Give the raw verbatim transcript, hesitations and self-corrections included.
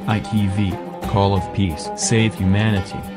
I T V, Call of Peace. Save humanity.